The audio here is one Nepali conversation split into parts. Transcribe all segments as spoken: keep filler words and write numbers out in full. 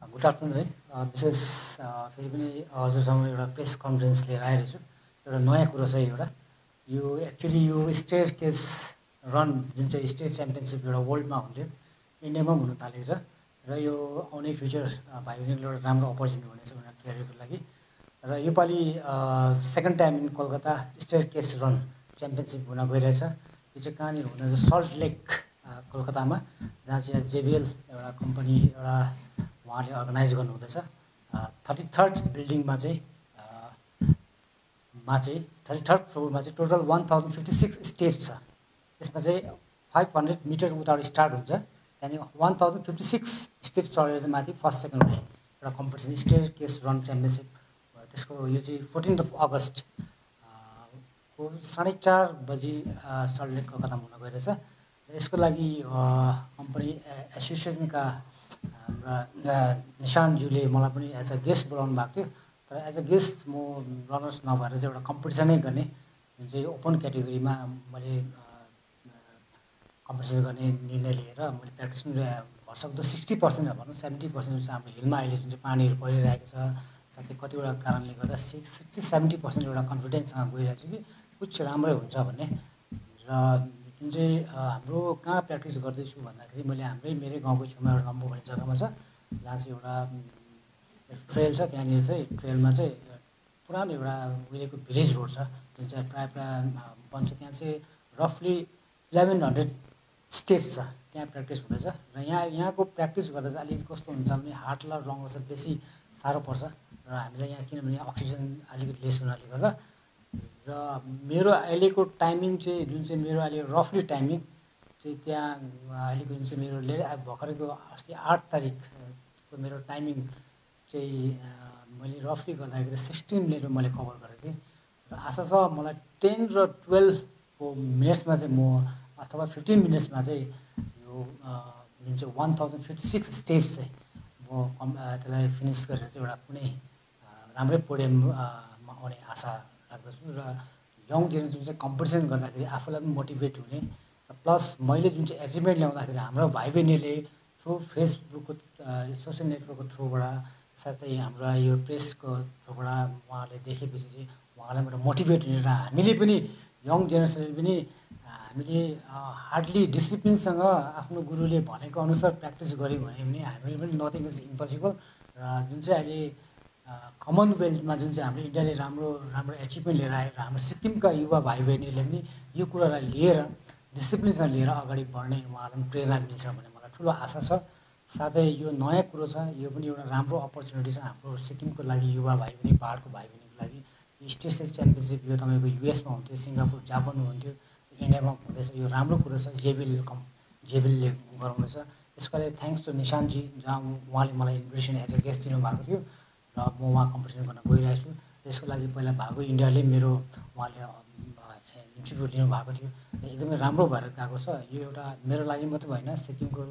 गुड आफ्टरनुन है। विशेष फेरि पनि हजुरसँग एउटा प्रेस कन्फरेन्स लिएर आइरहेछु। एउटा नयाँ कुरो छ एउटा, यो एक्चुअली यो स्टेयर केस रन जुन चाहिँ स्टेट च्याम्पियनसिप एउटा वर्ल्डमा हुन्थ्यो, इन्डियामा पनि हुन थालेको छ र यो आउने फ्युचर भाइ बहिनीको एउटा राम्रो अपर्च्युनिटी हुनेछ भनेर क्लियरको लागि। र योपालि second time in Calcutta staircase run championship हुन गइरहेछ। यो चाहिँ कहाँनिर हुन चाहिँ सल्ट लेक कोलकातामा, जहाँ चाहिँ जेबिएल एउटा कम्पनी एउटा उहाँले अर्गनाइज गर्नुहुँदैछ। थर्टी थर्ड बिल्डिङमा चाहिँ मा चाहिँ थर्टी थर्ड फ्लोरमा चाहिँ total one thousand fifty six steps छ। त्यसमा चाहिँ फाइभ हन्ड्रेड मिटर उताबाट स्टार्ट हुन्छ, त्यहाँदेखि one thousand fifty six steps चढेर चाहिँ माथि फर्स्ट सेकेन्ड हुने एउटा competition staircase run championship. त्यसको यो चाहिँ फोर्टिन्थ अफ अगस्त को साढे चार बजी सल्ट लेक कोलकातामा हुन गइरहेछ। यसको लागि कम्पनी एसोसिएसनका हाम्रा निशान्तज्यूले मलाई पनि एज अ गेस्ट बोलाउनु भएको थियो, तर एज अ गेस्ट म रनर्स नभएर चाहिँ एउटा कम्पिटिसनै गर्ने जुन चाहिँ ओपन क्याटेगोरीमा मैले कम्पिटिसन गर्ने निर्णय लिएर मैले प्र्याक्टिस पनि भरसक्दो सिक्सटी पर्सेन्ट भनौँ सेभेन्टी पर्सेन्ट चाहिँ हाम्रो हिलमा अहिले जुन चाहिँ पानीहरू परिरहेको छ, साथै कतिवटा कारणले गर्दा सिक्स सिक्सटी सेभेन्टी पर्सेन्ट एउटा कन्फिडेन्ससँग गइरहेको छु कि कुछ राम्रै हुन्छ भन्ने। र जुन चाहिँ हाम्रो कहाँ प्र्याक्टिस गर्दैछु भन्दाखेरि मैले हाम्रै मेरै गाउँको छेउमा एउटा लम्बु भन्ने जग्गामा छ, जहाँ चाहिँ एउटा ट्रेल छ। त्यहाँनिर चाहिँ ट्रेलमा चाहिँ पुरानो एउटा उहिलेको भिलेज रोड छ जुन चाहिँ प्रायः प्रायः बन्छ। त्यहाँ चाहिँ रफली इलेभेन हन्ड्रेड स्टेप्स छ, त्यहाँ प्र्याक्टिस हुँदैछ। र यहाँ यहाँको प्र्याक्टिस गर्दा चाहिँ अलिकति कस्तो हुन्छ भने हार्ट र लङ्गमा चाहिँ बेसी साह्रो पर्छ र हामीलाई यहाँ किनभने अक्सिजन अलिकति लेस हुनाले गर्दा। र मेरो अहिलेको टाइमिङ चाहिँ जुन चाहिँ मेरो अहिले रफली टाइमिङ चाहिँ त्यहाँ अहिलेको जुन चाहिँ मेरो ले भर्खरको अस्ति आठ तारिकको मेरो टाइमिङ चाहिँ मैले रफली गर्दाखेरि सिक्सटिन मिनटमा मैले कभर गरेको थिएँ। र आशा छ मलाई टेन र टुवेल्भको मिनट्समा चाहिँ म अथवा फिफ्टिन मिनट्समा चाहिँ यो जुन चाहिँ one thousand fifty six steps चाहिँ म कम् त्यसलाई फिनिस गरेर चाहिँ एउटा कुनै राम्रै पोडियममा आउने आशा राख्दछु। र यङ जेनेरेसन जुन चाहिँ कम्पिटिसन गर्दाखेरि आफूलाई पनि मोटिभेट हुने र प्लस मैले जुन चाहिँ एचिभमेन्ट ल्याउँदाखेरि हाम्रो भाइ बहिनीले थ्रु फेसबुकको सोसियल नेटवर्कको थ्रुबाट साथै हाम्रो यो प्रेसको थ्रुबाट उहाँहरूले देखेपछि चाहिँ उहाँलाई एउटा मोटिभेट हुने र हामीले पनि यङ जेनेरेसनले पनि हामीले हार्डली डिसिप्लिनसँग आफ्नो गुरुले भनेको अनुसार प्र्याक्टिस गऱ्यौँ भने पनि हामीले पनि नथिङ इज इम्पोसिबल। र जुन चाहिँ अहिले कमनवेल्थमा जुन चाहिँ हाम्रो इन्डियाले राम्रो राम्रो एचिभमेन्ट लिएर आयो र हाम्रो सिक्किमका युवा भाइ बहिनीहरूले पनि यो कुरालाई लिएर डिसिप्लिनसँग लिएर अगाडि बढ्ने उहाँहरूलाई पनि प्रेरणा मिल्छ भन्ने मलाई ठुलो आशा छ। साथै यो नयाँ कुरो छ, यो पनि एउटा राम्रो अपर्च्युनिटी छ हाम्रो सिक्किमको लागि, युवा भाइ बहिनी पाहाडको भाइ बहिनीको लागि। स्टेट च्याम्पियनसिप यो तपाईँको युएसमा हुन्थ्यो, सिङ्गापुर जापानमा हुन्थ्यो, इन्डियामा हुँदैछ। यो राम्रो कुरो छ, जेबिएल कम् जेबिएलले गराउँदैछ। यसको लागि थ्याङ्क्स टु निशान्तजी, जहाँ उहाँले मलाई इन्भिटेसन एज अ गेस्ट दिनुभएको थियो र म उहाँ कम्पिटिसन गर्न गइरहेको छु। त्यसको लागि पहिला भागो इन्डियाले मेरो उहाँले इन्टरभ्यू लिनुभएको थियो, एकदमै राम्रो भएर गएको छ। यो एउटा मेरो लागि मात्रै होइन, सिक्किमको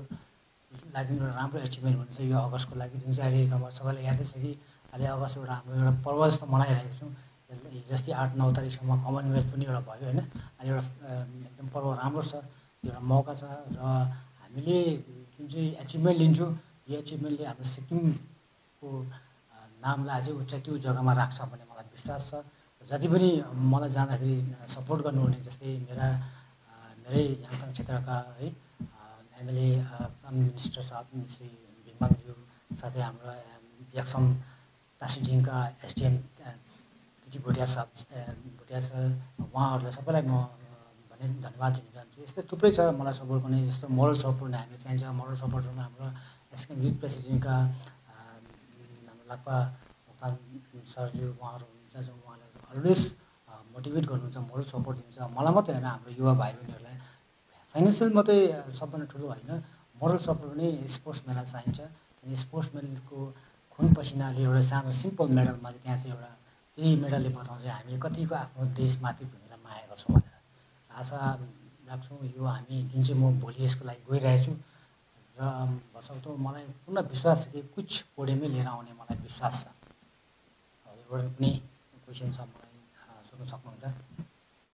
लागि एउटा राम्रो एचिभमेन्ट हुनेछ यो अगस्तको लागि, जुन चाहिँ अहिले अब सबैलाई यादै छ कि अहिले अगस्त एउटा हाम्रो एउटा पर्व जस्तो मनाइरहेको छौँ। जस्तै आठ नौ तारिकसम्म कमनवेल्थ पनि एउटा भयो होइन, अहिले एउटा एकदम पर्व राम्रो छ, एउटा मौका छ। र हामीले जुन चाहिँ एचिभमेन्ट लिन्छौँ, यो एचिभमेन्टले हाम्रो सिक्किमको नामलाई अझै उच्च त्यो जग्गामा राख्छ भन्ने मलाई विश्वास छ। जति पनि मलाई जाँदाखेरि सपोर्ट गर्नुहुने, जस्तै मेरा मेरै याङथाङ क्षेत्रका है एमएलए प्राइम मिनिस्टर साहब श्री भिमङज्यू, साथै हाम्रो याक्सम टासिडिङका एसडिएम पिटी भोटिया साहब भोटिया सर, उहाँहरूलाई सबैलाई म भने धन्यवाद दिन चाहन्छु। यस्तै थुप्रै छ मलाई सपोर्ट गर्ने, जस्तो मोरल सपोर्ट हामीले चाहिन्छ। मोरल सपोर्टमा हाम्रो एसकेएम युथ प्रेसिडेन्टका हाम्रो लाप्पा मोक्तान सरज्यू उहाँहरू हुनुहुन्छ, जो उहाँले अलवेज मोटिभेट गर्नुहुन्छ, मोरल सपोर्ट दिन्छ। मलाई मात्रै होइन, हाम्रो युवा भाइ बहिनीहरूलाई फाइनेन्सियल मात्रै सबभन्दा ठुलो होइन, मोरल सपोर्ट पनि स्पोर्ट्सम्यानलाई चाहिन्छ। अनि स्पोर्ट्सम्यानको खुन पसिनाले एउटा सानो सिम्पल मेडलमा चाहिँ त्यहाँ चाहिँ एउटा त्यही मेडलले बताउँछ हामीले कतिको आफ्नो देश मातृभूमिलाई माया गर्छौँ भनेर। आशा राख्छौँ यो हामी जुन चाहिँ म भोलि यसको लागि गइरहेछु र भर्सक्दो मलाई पूर्ण विश्वास छ कि कुछ पोडियमै लिएर आउने मलाई विश्वास छ। हजुरबाट कुनै क्वेसन छ मलाई सोध्न सक्नुहुन्छ?